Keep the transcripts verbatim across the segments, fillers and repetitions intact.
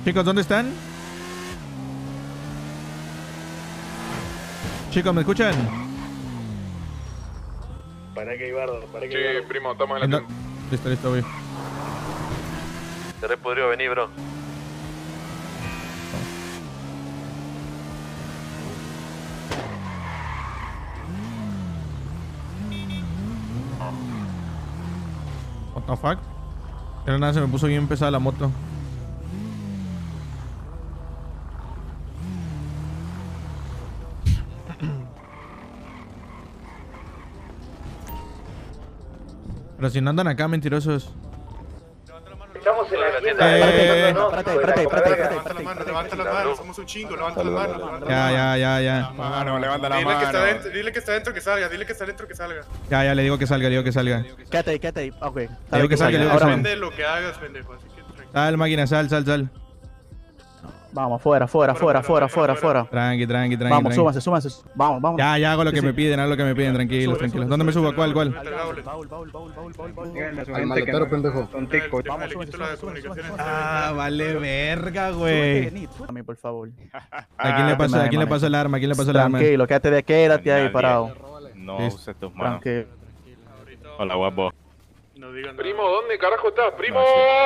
Chicos, ¿dónde están? Chicos, ¿me escuchan? Para que Ibardo, para que Sí, Ibardo. primo, estamos en la No. Listo, listo, voy. Te re podría venir, bro. What the fuck? Era nada, se me puso bien pesada la moto. Pero si no andan acá, mentirosos. Estamos en la tienda. Eh, Espérate, espérate, espérate, espérate. Levanta la mano, levanta la mano, somos un chingo, levanta la mano, levanta la Ya, mano. ya, ya, ya. mano, levanta la Dile que está mano. dentro, dile que está dentro que salga, dile que está dentro que salga. Ya, ya, le digo que salga, le digo que salga. Quédate ahí, quédate ahí. Ok. Le digo que salga, le digo que Ahora salga. Depende de lo que hagas, pendejo, así que tranquilo. Sal, máquina, sal, sal, sal. vamos, fuera, fuera, fuera, fuera, fuera, fuera. Tranqui, tranqui, tranqui. Vamos, tranqui. súbanse, súbanse. Vamos, vamos. Ya, ya hago lo Sí, que sí. me piden, hago lo que me piden, tranquilos, Sube, tranquilos. sube, ¿Dónde me sube, subo? sube, ¿Cuál, sube, cuál? sube, sube, Baúl, baúl, baúl, baúl, baúl, baúl, baúl. Al maletero, pendejo. Son ticos. Vamos, sube, Ah, vale verga, Súbete, güey. Nit, súbete a mí, por favor. ¿A quién le pasó? ¿A quién le pasó el arma? ¿A quién le pasó el arma? Tranquilo, quédate de quédate ahí Nadie. parado. No Sí. uses tus manos. Tranquilo. Hola, guapo. No digan nada. Primo, ¿dónde carajo estás, primo?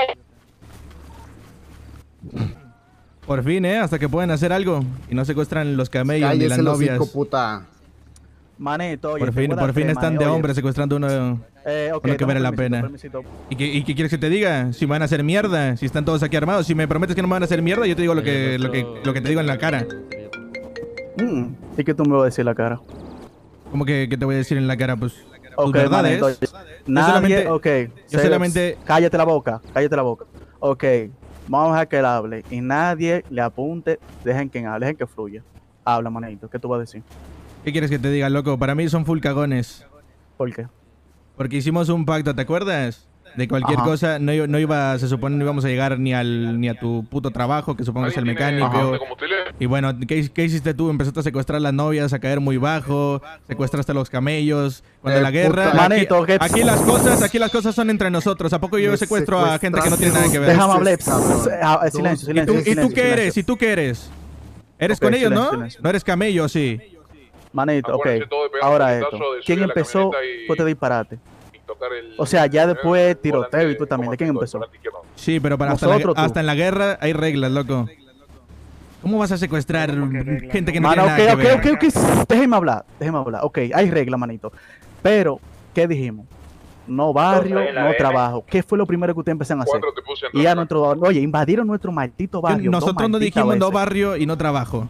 Por fin, ¿eh? Hasta que pueden hacer algo. Y no secuestran los camellos ni las Cállese los novias. hocico, puta. Manito, oye. Por te fin, voy a por dar fin fe, están maní, de oye. hombres secuestrando uno. Eh, ok, uno que dame vale la permisito, pena. permisito. ¿Y qué, ¿Y qué quieres que te diga? Si me van a hacer mierda, si están todos aquí armados. Si me prometes que no me van a hacer mierda, yo te digo lo que, lo que, lo que te digo en la cara. Mm, ¿y qué tú me vas a decir en la cara? ¿Cómo que, que te voy a decir en la cara? Pues tus Ok, verdades. manito, nadie, solamente- ok. yo se- solamente- Cállate la boca, cállate la boca. Ok, vamos a dejar que él hable. Y nadie le apunte, dejen que hable, dejen que fluya. Habla, manito, ¿qué tú vas a decir? ¿Qué quieres que te diga, loco? Para mí son full cagones. ¿Por qué? Porque hicimos un pacto, ¿te acuerdas? De cualquier Ajá. cosa, no, i- no iba, se supone no íbamos a llegar ni al ni a tu puto trabajo, que supongo que es el mecánico. ¿De combustible? Y bueno, ¿qué, qué hiciste tú? Empezaste a secuestrar las novias, a caer muy bajo, secuestraste a los camellos. Cuando Eh, la guerra... puta. aquí, Manito, ¿qué- aquí las cosas, aquí las cosas son entre nosotros. ¿A poco yo Me secuestro a gente que no tiene nada que ver? Déjame hablar. cabrón. Ah, eh, Silencio, ¿Y silencio. tú, ¿Y tú silencio, qué eres? silencio. ¿Y tú qué eres? ¿Eres Ok, con ellos, silencio, no? silencio. No eres camello, sí. Manito, ok. Acuérdense todo de pegar Ahora un esto. puñetazo de ¿Quién subir a la empezó? camioneta y- Fue este disparate. Y tocar el- O sea, ya el después volante tiroteo y tú también. ¿De quién como empezó? volante izquierdo. Sí, pero para hasta, la, Nosotros, tú. hasta en la guerra hay reglas, loco. ¿Cómo vas a secuestrar gente que no Mano, tiene nada ok, que ver? ok, ok, ok. Déjeme hablar, déjeme hablar. Ok, hay reglas, manito. Pero, ¿qué dijimos? No barrio, Contra la no N. trabajo. ¿Qué fue lo primero que ustedes empezaron a hacer? Cuatro te puse en Y a roja. nuestro, oye, invadieron nuestro maldito barrio. dos Nosotros no malditas dijimos no veces. barrio y no trabajo.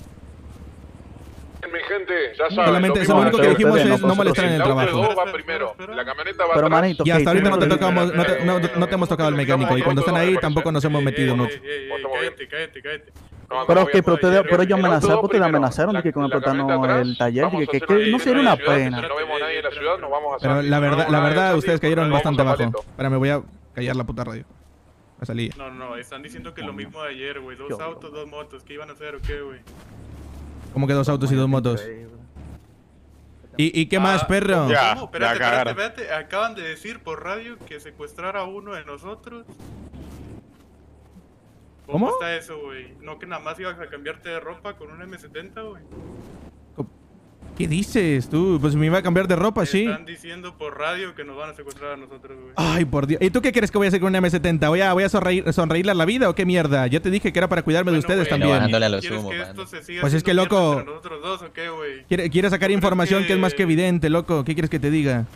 Mi gente, ya saben. Solamente- lo lo único que Pero dijimos ustedes no, es no pues, molestar en el El auto de trabajo. dos va primero. La camioneta va Pero, atrás. manito, Y ok, hasta ahorita no te primero tocamos, dije- no te, no- no te hemos tocado el mecánico. Y cuando están ahí tampoco nos hemos metido mucho. Ey, ey, ey, Estamos bien. cállate, cállate, cállate. No, Pero no, ok, voy a pero poder ustedes, ir. pero ellos El auto amenazaron, dos porque me primero. amenazaron de que La- cuando la camioneta explotaron atrás, el taller, vamos que, a que, hacer que una no sería división una de ciudad, pena. Si no vemos a nadie en la ciudad, nos vamos a Pero salir. la Si no verdad, vemos la a nadie verdad, salir, ustedes cayeron vamos bastante a bajo. Paleto. Espera, me voy a callar la puta radio. Me salí. No, no, están diciendo que lo mismo de ayer, güey. Dos autos, dos motos. ¿Qué iban a hacer o qué, güey? ¿Cómo que dos autos y dos motos? ¿Y, y qué más, Ah, perro? Ya. ¿Cómo? Espérate, ya espérate, cagaron. espérate. Acaban de decir por radio que secuestrar a uno de nosotros. ¿Cómo? está eso, güey? No, que nada más ibas a cambiarte de ropa con un eme setenta, güey. ¿Qué dices tú? Pues me iba a cambiar de ropa, sí. Están diciendo por radio que nos van a secuestrar a nosotros, güey. Ay, por Dios. ¿Y tú qué crees que voy a hacer con una eme setenta? ¿Voy a, voy a sonreír, sonreírle a la vida o qué mierda? Yo te dije que era para cuidarme de Bueno, ustedes güey, también. bajándole a los ¿Quieres humos, que mano. esto se siga Pues es que, haciendo mierda loco, entre nosotros dos o qué, güey? Quiere, quiere sacar ¿Tú crees información que... que- es más que evidente, loco. ¿Qué quieres que te diga?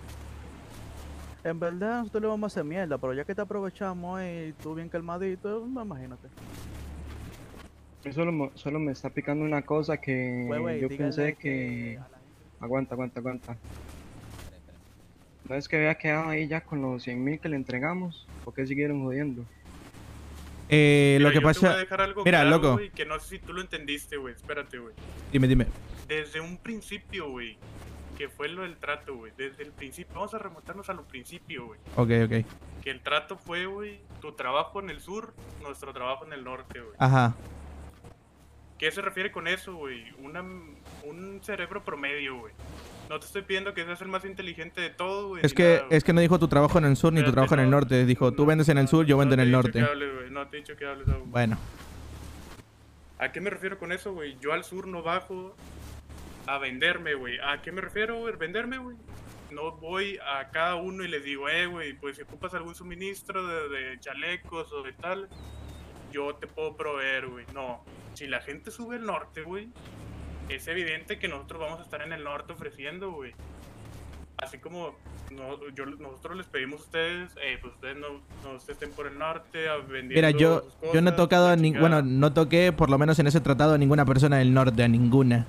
En verdad, nosotros le vamos a hacer mierda, pero ya que te aprovechamos y tú bien calmadito, no, imagínate. Solo, mo- solo me está picando una cosa que Güey, güey, yo dígale pensé que... Aguanta, aguanta, aguanta. ¿No es que había quedado ahí ya con los cien mil que le entregamos? ¿Por qué siguieron jodiendo? Eh, Mira, lo que yo te voy pasa... a dejar algo Mira, claro, loco. güey, que no sé si tú lo entendiste, güey. Espérate, güey. Dime, dime. Desde un principio, güey, que fue lo del trato, güey. Desde el principio, vamos a remontarnos a lo principio, güey. Ok, ok. Que el trato fue, güey, tu trabajo en el sur, nuestro trabajo en el norte, güey. Ajá. ¿Qué se refiere con eso, güey? Una, un cerebro promedio, güey. No te estoy pidiendo que seas el más inteligente de todo, güey. Es ni que, nada, güey. es que no dijo tu trabajo en el sur ni tu Espérate, trabajo en el no, norte. Dijo, tú no, vendes en el no, sur, yo vendo en no el te he norte. dicho que hables, güey, no te he dicho que hables aún. Bueno, ¿A qué me refiero con eso, güey? Yo al sur no bajo a venderme, güey. ¿A qué me refiero, güey? Venderme, güey. No voy a cada uno y les digo, eh, güey, pues si ocupas algún suministro de, de chalecos o de tal, yo te puedo proveer, güey. No, si la gente sube al norte, güey, es evidente que nosotros vamos a estar en el norte ofreciendo, güey. Así como no, yo, nosotros les pedimos a ustedes, eh, pues ustedes no, no estén por el norte a vendiendo mira, yo, sus cosas, yo no he tocado la a ni, chingada. bueno, no toqué por lo menos en ese tratado a ninguna persona del norte, a ninguna.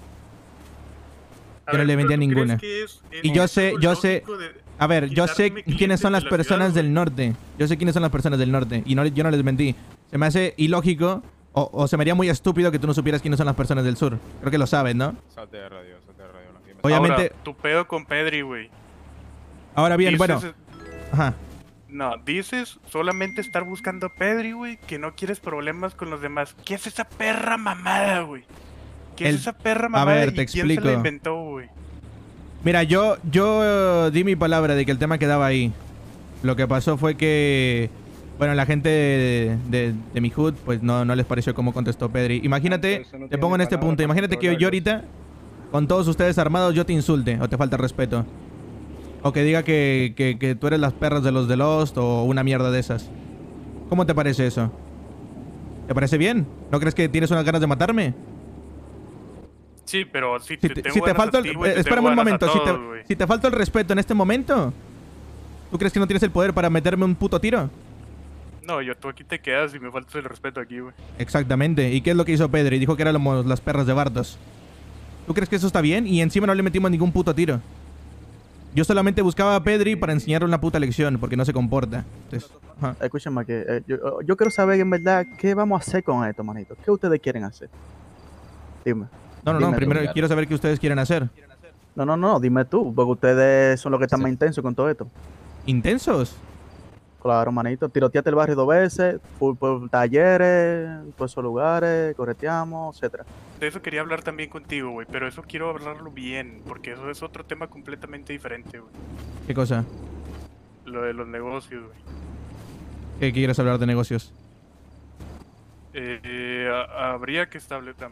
A yo no ver, le vendí pero a ¿tú crees ninguna. que es- es Y yo algo sé, yo sé, lógico de a ver, yo sé quitarme quiénes clientes son las de la personas ciudad, del norte. Yo sé quiénes son las personas del norte y no, yo no les mentí. Se me hace ilógico o, o se me haría muy estúpido que tú no supieras quiénes son las personas del sur. Creo que lo sabes, ¿no? Salte de radio, salte de radio. No, dime. Obviamente, Ahora, tu pedo con Pedri, güey. ahora bien, Dices- bueno, ajá. No, dices solamente estar buscando a Pedri, güey, que no quieres problemas con los demás. ¿Qué es esa perra mamada, güey? ¿Qué El- es esa perra a mamada ver, y te quién se explico. la inventó, güey? Mira, yo, yo eh, di mi palabra de que el tema quedaba ahí. Lo que pasó fue que, bueno, la gente de, de, de mi hood, pues no, no les pareció cómo contestó Pedri. Imagínate, Entonces, no te tiene pongo en este palabra punto, para imagínate que yo, yo ahorita, con todos ustedes armados, yo te insulte o te falta respeto. O que diga que, que, que tú eres las perras de los de Lost o una mierda de esas. ¿Cómo te parece eso? ¿Te parece bien? ¿No crees que tienes unas ganas de matarme? Sí, pero si, Si te, te, tengo si te ganas falta a el, ti, güey, eh, te espérame tengo un ganas a momento, si, todos, te, güey. si te falta el respeto en este momento, ¿tú crees que no tienes el poder para meterme un puto tiro? No, yo tú aquí te quedas y me faltas el respeto aquí, güey. Exactamente. ¿Y qué es lo que hizo Pedri? Dijo que éramos las perras de Bartos. ¿Tú crees que eso está bien? Y encima no le metimos ningún puto tiro. Yo solamente buscaba a Pedri para enseñarle una puta lección, porque no se comporta. Entonces, ajá. Escúchame, que eh, yo, yo quiero saber en verdad qué vamos a hacer con esto, manito. ¿Qué ustedes quieren hacer? Dime. No, no, Dime no. tú, Primero Gary. quiero saber qué ustedes quieren hacer. No, no, no, dime tú, porque ustedes son los que están Sí. más intensos con todo esto. ¿Intensos? Claro, manito, tiroteaste el barrio dos veces, por, por talleres, por esos lugares, correteamos, etcétera. De eso quería hablar también contigo, güey, pero eso quiero hablarlo bien, porque eso es otro tema completamente diferente, güey. ¿Qué cosa? Lo de los negocios, güey. ¿Qué quieres hablar de negocios? Eh, eh, ha- habría que establecer...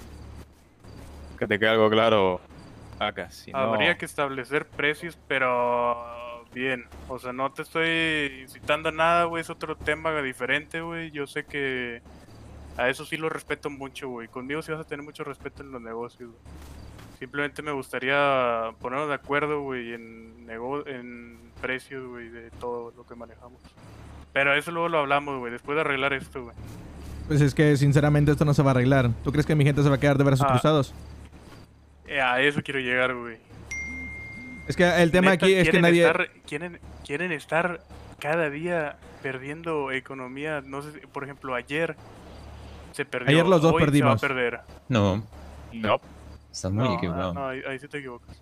Que te quede algo claro, acá. Si no, Habría que establecer precios, pero bien. O sea, no te estoy incitando a nada, güey. Es otro tema diferente, güey. Yo sé que a eso sí lo respeto mucho, güey. Conmigo sí vas a tener mucho respeto en los negocios, güey. Simplemente me gustaría ponernos de acuerdo, güey, en, nego en precios, güey, de todo lo que manejamos. Pero eso luego lo hablamos, güey. Después de arreglar esto, güey. Pues es que sinceramente esto no se va a arreglar. ¿Tú crees que mi gente se va a quedar de brazos Ah. cruzados? Eh, a eso quiero llegar, güey. Es que el tema Neta, aquí es que quieren nadie... estar- quieren, quieren estar cada día perdiendo economía. No sé, si- por ejemplo, ayer se perdió. Ayer los dos hoy perdimos. Se va a perder. No, no. estás muy No, equivocado. no, ahí, ahí sí te equivocas.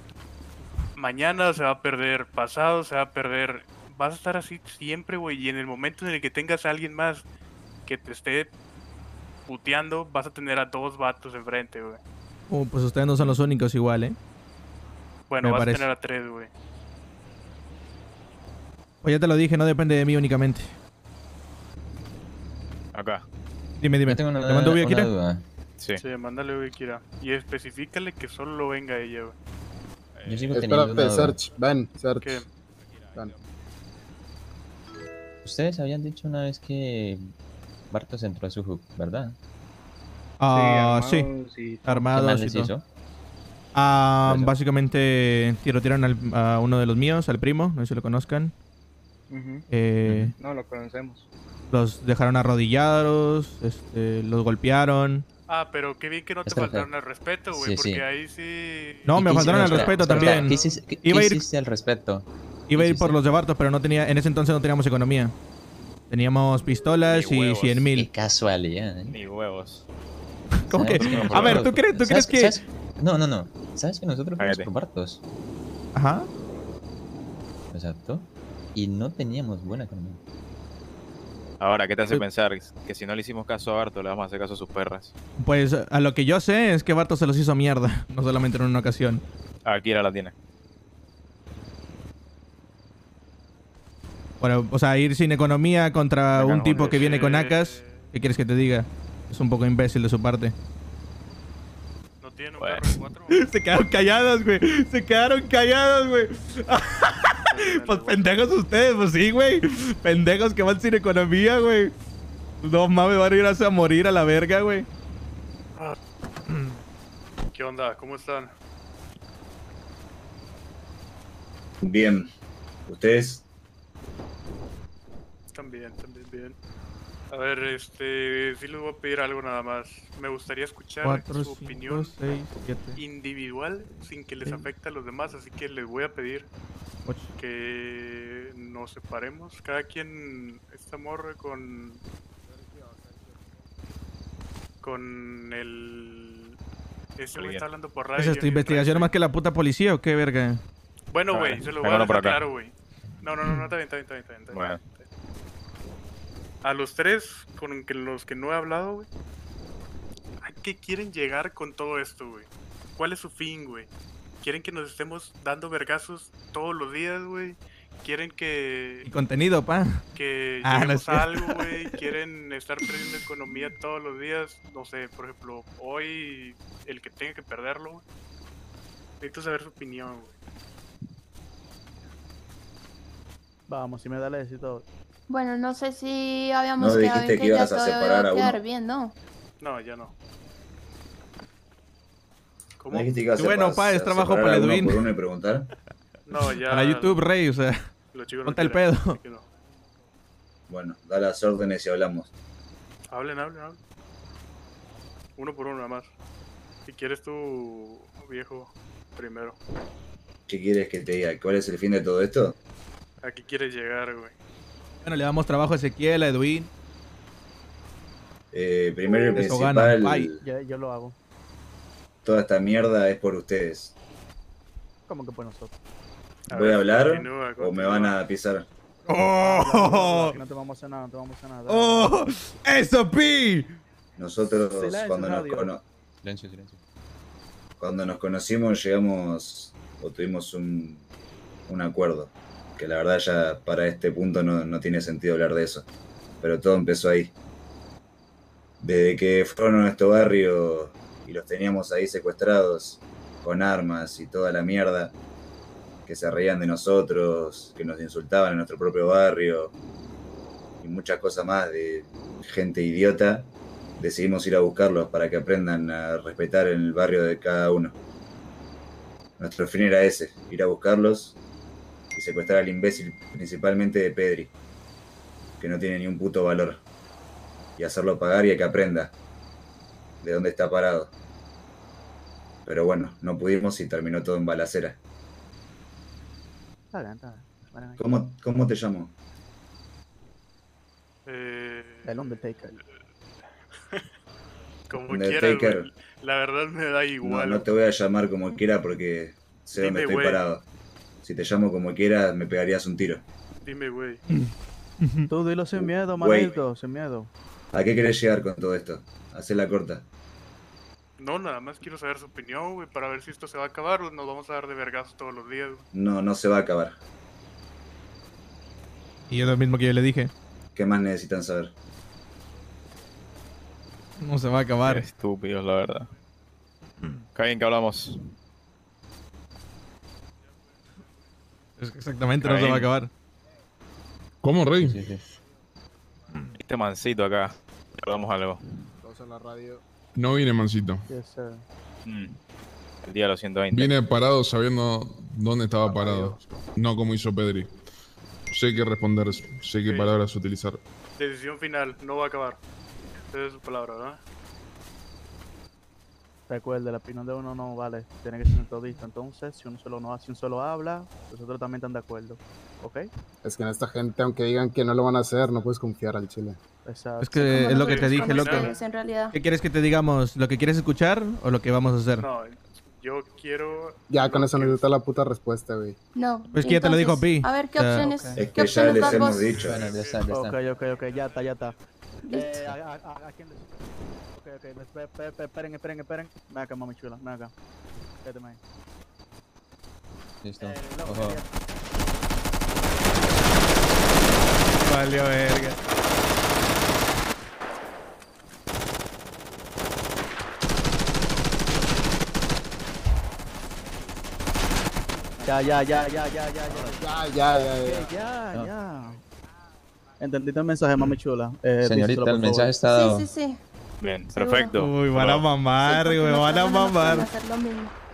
Mañana se va a perder, pasado se va a perder. Vas a estar así siempre, güey. Y en el momento en el que tengas a alguien más que te esté puteando, vas a tener a dos vatos enfrente, güey. Uh, pues ustedes no son los únicos igual, ¿eh? Bueno, Me vas parece. a tener a tres, güey. Pues ya te lo dije, no depende de mí únicamente. Acá. Dime, dime. Yo tengo una, ¿Te mando una Akira? duda. Sí. Sí, mándale, güey, Kira. Y especifícale que solo venga ella, güey. Yo sigo teniendo una Espérate, duda. Search, ven, Search. ¿Qué? Ven. Ustedes habían dicho una vez que Bartos entró a su hub, ¿verdad? Ah, sí. armados y todo. ¿Qué Armados más y les todo. hizo? Ah, Eso. básicamente tirotearon al- a uno de los míos, al primo, no sé si lo conozcan. Ujú. Eh, No, lo conocemos. Los dejaron arrodillados, este, los golpearon. Ah, pero qué bien que no te Espera, faltaron el respeto, güey, Sí, porque sí. ahí sí... No, ¿Y me qué faltaron hiciste? al Espera, respeto espera, también. ¿Qué hiciste, qué- Iba a qué ir- hiciste al respeto? Iba a ir hiciste? por los de Bartos, pero no tenía, en ese entonces no teníamos economía. Teníamos pistolas Ni y huevos. cien Qué mil. casualidad, ¿eh? Ni huevos. ¿Cómo que? ¿Sabes? A ver, ¿tú crees, tú crees ¿Sabes- que...? sabes- No, no, no. ¿Sabes que nosotros fuimos Cállate. por Bartos? Ajá. Exacto. Y no teníamos buena economía. Ahora, ¿qué te hace pensar que si no le hicimos caso a Barto, le vamos a hacer caso a sus perras? Pues a lo que yo sé es que Barto se los hizo mierda, no solamente en una ocasión. Akira la tiene. Bueno, o sea, ir sin economía contra Acá un no, tipo que es viene que- con A K S, ¿qué quieres que te diga? Es un poco imbécil de su parte. ¿No tienen un Bueno. carro de cuatro? Se quedaron callados, güey. Se quedaron callados, güey. Pues pendejos ustedes, pues sí, güey. Pendejos que van sin economía, güey. No mames, van a ir a morir a la verga, güey. ¿Qué onda? ¿Cómo están? Bien. ¿Ustedes? También, también, bien. A ver, este, sí les voy a pedir algo nada más. Me gustaría escuchar cuatro, su cinco, opinión seis, siete, individual sin que les Sí. afecte a los demás, así que les voy a pedir ocho. que nos separemos. Cada quien esta morra con con el ese güey Bien. está hablando por ¿Qué radio. es yo esto? ni ¿Investigación traje. más que la puta policía o qué verga? Bueno, A güey, ver, se lo voy venga a uno por dejar acá. claro, güey. No, no, no, no, está bien, está bien, está bien, está bien, está bien. Bueno. A los tres con que los que no he hablado, güey. ¿A qué quieren llegar con todo esto, güey? ¿Cuál es su fin, güey? ¿Quieren que nos estemos dando vergazos todos los días, güey? ¿Quieren que, Y contenido, pa. que Ah, no lleguemos es a cierto. algo, güey? ¿Quieren estar perdiendo economía todos los días? No sé, por ejemplo, hoy el que tenga que perderlo, güey. Necesito saber su opinión, güey. Vamos, si me da el éxito. Bueno, no sé si habíamos No quedado dijiste en que que ya ibas a todo iba separar a a quedar uno. bien, ¿no? No, ya no. ¿Cómo? ¿No dijiste que ibas a Bueno, pas- pa, es a trabajo separar para a uno Edwin. por uno y preguntar? No, ya. Para YouTube, Rey, o sea. Los chicos no ponte el quieren, pedo. así que no. Bueno, da las órdenes y hablamos. Hablen, hablen, hablen. Uno por uno nada más. Si quieres tú, viejo, primero. ¿Qué quieres que te diga? ¿Cuál es el fin de todo esto? ¿A qué quieres llegar, güey? Bueno, le damos trabajo a Ezequiel, a Edwin. Eh, primero y Eso gana, principal, bye. Yo, yo lo hago. toda esta mierda es por ustedes. ¿Cómo que por nosotros? A ¿Voy ver, a hablar continúa, o me continúa. van a pisar? ¡Oh! No te vamos a hacer nada, no te vamos a hacer nada. ¡Oh! ¡Eso, Pi! Nosotros Silencio, cuando nos, radio. cono- Silencio, silencio. cuando nos conocimos llegamos o tuvimos un, un acuerdo. Que la verdad ya para este punto no, no tiene sentido hablar de eso. Pero todo empezó ahí. Desde que fueron a nuestro barrio y los teníamos ahí secuestrados con armas y toda la mierda, que se reían de nosotros, que nos insultaban en nuestro propio barrio y muchas cosas más de gente idiota, decidimos ir a buscarlos para que aprendan a respetar el barrio de cada uno. Nuestro fin era ese, ir a buscarlos y secuestrar al imbécil, principalmente de Pedri, que no tiene ni un puto valor, y hacerlo pagar y a que aprenda de dónde está parado. Pero bueno, no pudimos y terminó todo en balacera. Está bien, está bien. Bueno, ¿Cómo, cómo te llamo? Eh, el Undertaker. como Undertaker. quieras, güey. La verdad me da No, igual. no te voy a llamar como quiera porque sé dónde Dime, estoy güey. parado. Si te llamo como quiera, me pegarías un tiro. Dime, güey. Tú dilo sin miedo, Güey. manito, sin miedo. ¿A qué querés llegar con todo esto? Hacé la corta. No, nada más quiero saber su opinión, güey, para ver si esto se va a acabar o nos vamos a dar de vergazos todos los días, güey. No, no se va a acabar. Y es lo mismo que yo le dije. ¿Qué más necesitan saber? No se va a acabar. Qué estúpidos, la verdad. Qué bien que hablamos. Es que exactamente, no se va a acabar. ¿Cómo, Rey? Sí, sí. Este mancito acá. Hablamos algo. No vine, mancito. Yes, sir. Mm. El día de los ciento veinte. Vine parado sabiendo dónde estaba parado. No como hizo Pedri. Sé qué responder, sé qué Sí. palabras utilizar. Decisión final, no va a acabar. Esa es su palabra, ¿verdad? Recuerde, la opinión de uno no vale, tiene que ser todito. Entonces, si uno solo no si uno solo habla, los otros también están de acuerdo. ¿Ok? Es que en esta gente, aunque digan que no lo van a hacer, no puedes confiar al chile. Exacto. Es que es lo que te dije, loco. Ustedes, en realidad. ¿Qué quieres que te digamos? ¿Lo que quieres escuchar o lo que vamos a hacer? No, Yo quiero... Ya con eso nos gusta la puta respuesta, güey. No. Pues que ya te lo dijo entonces, Pi. A ver, ¿qué O sea, opciones? Es ¿Qué que ya opciones les das hemos vos? dicho. Bueno, ya está, ya está. Ok, ok, ok, ya está, ya está. Listo. Eh, a, a, a, ¿a quién le... Ok, ok, espe- espe- espe- esperen, esperen, esperen. Ven acá, mami chula, ven acá. Quédate, man. Listo. Eh, loco, Ojo. ya- Valió verga. Ya, ya, ya, ya, ya, ya, ya. Ya, ya, ya, Ok, ya. ya, No. ya. ¿Entendiste el mensaje, mami chula? Eh, Señorita, díselo, por el mensaje favor. está dado. Sí, sí, sí. Bien, Seguro. perfecto. Uy, van a Bravo. mamar, Sí, porque güey, nuestras van a hermanas pueden mamar. hacer lo mismo.